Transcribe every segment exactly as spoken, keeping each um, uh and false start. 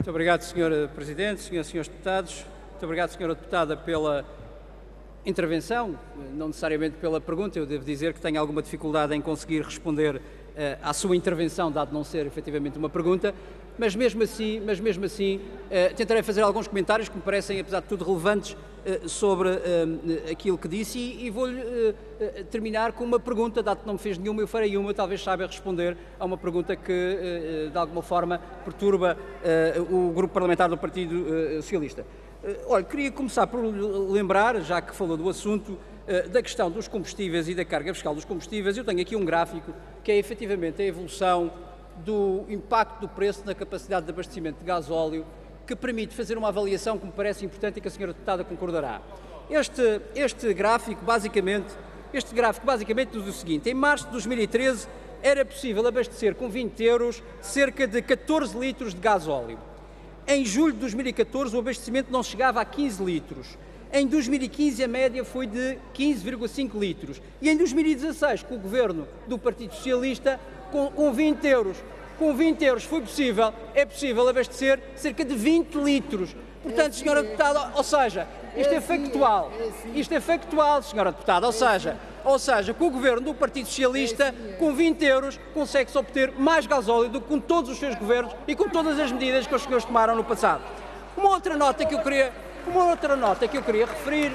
Muito obrigado, senhor Presidente, senhoras e senhores deputados. Muito obrigado, senhora Deputada, pela intervenção, não necessariamente pela pergunta. Eu devo dizer que tenho alguma dificuldade em conseguir responder uh, à sua intervenção, dado não ser efetivamente uma pergunta, mas mesmo assim, mas mesmo assim uh, tentarei fazer alguns comentários que me parecem, apesar de tudo, relevantes uh, sobre uh, aquilo que disse e, e vou-lhe uh, uh, terminar com uma pergunta, dado que não me fez nenhuma, eu farei uma, talvez saiba responder a uma pergunta que, uh, de alguma forma, perturba uh, o grupo parlamentar do Partido uh, Socialista. Olha, queria começar por lembrar, já que falou do assunto, da questão dos combustíveis e da carga fiscal dos combustíveis. Eu tenho aqui um gráfico que é efetivamente a evolução do impacto do preço na capacidade de abastecimento de gasóleo, que permite fazer uma avaliação que me parece importante e que a senhora Deputada concordará. Este, este gráfico, basicamente, este gráfico basicamente diz o seguinte: em março de dois mil e treze era possível abastecer com vinte euros cerca de catorze litros de gasóleo. Em julho de dois mil e catorze o abastecimento não chegava a quinze litros. Em dois mil e quinze a média foi de quinze vírgula cinco litros. E em dois mil e dezasseis, com o governo do Partido Socialista, com, com vinte euros, com vinte euros foi possível, é possível abastecer cerca de vinte litros. Portanto, senhora Deputada, ou seja, isto é factual, isto é factual, senhora Deputada, ou seja, ou seja, com o governo do Partido Socialista, com vinte euros, consegue-se obter mais gasóleo do que com todos os seus governos e com todas as medidas que os senhores tomaram no passado. Uma outra nota que eu queria, uma outra nota que eu queria referir,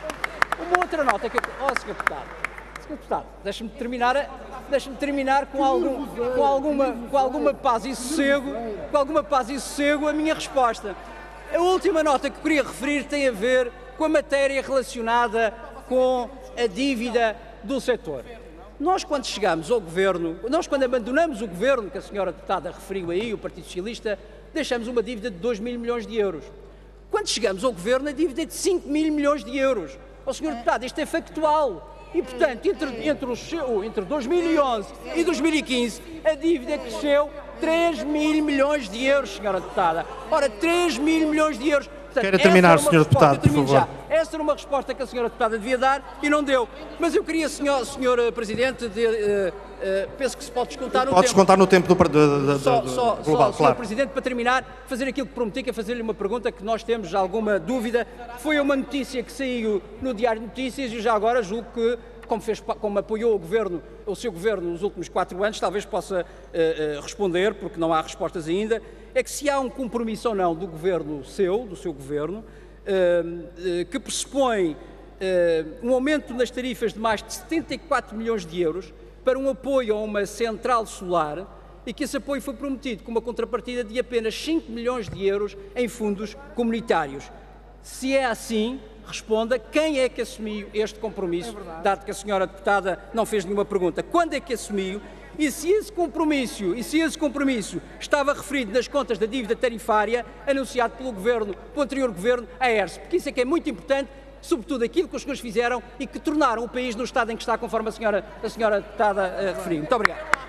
uma outra nota que eu... Oh, senhor Deputado, senhor Deputado, deixe-me terminar, deixe-me terminar com, algum, com, alguma, com alguma paz e sossego, com alguma paz e sossego a minha resposta. A última nota que eu queria referir tem a ver com a matéria relacionada com a dívida do setor. Nós, quando chegamos ao governo, nós, quando abandonamos o governo, que a senhora Deputada referiu aí, o Partido Socialista, deixamos uma dívida de dois mil milhões de euros. Quando chegamos ao governo, a dívida é de cinco mil milhões de euros. Ó, senhor Deputado, isto é factual. E, portanto, entre, entre, os, entre dois mil e onze e dois mil e quinze, a dívida cresceu três mil milhões de euros, senhora Deputada. Ora, três mil milhões de euros. Portanto, Quero terminar, senhor Deputado, por favor. Já. Essa era uma resposta que a senhora Deputada devia dar e não deu. Mas eu queria, senhor, senhor Presidente, de, uh, uh, penso que se pode descontar no pode tempo. descontar no tempo do, do, do, só, do só, global, só, claro. senhor Presidente, para terminar, fazer aquilo que prometi, que é fazer-lhe uma pergunta que nós temos alguma dúvida. Foi uma notícia que saiu no Diário de Notícias e já agora julgo que, como, fez, como apoiou o governo, o seu governo nos últimos quatro anos, talvez possa uh, uh, responder, porque não há respostas ainda, é que se há um compromisso ou não do governo seu, do seu governo, uh, uh, que pressupõe uh, um aumento nas tarifas de mais de setenta e quatro milhões de euros para um apoio a uma central solar e que esse apoio foi prometido com uma contrapartida de apenas cinco milhões de euros em fundos comunitários. Se é assim, responda quem é que assumiu este compromisso, é dado que a senhora Deputada não fez nenhuma pergunta. Quando é que assumiu? E se esse compromisso, e se esse compromisso estava referido nas contas da dívida tarifária anunciado pelo governo, pelo anterior governo, a E R S? Porque isso é que é muito importante, sobretudo aquilo que os senhores fizeram e que tornaram o país no estado em que está, conforme a senhora, a senhora Deputada uh, referiu. Muito obrigado.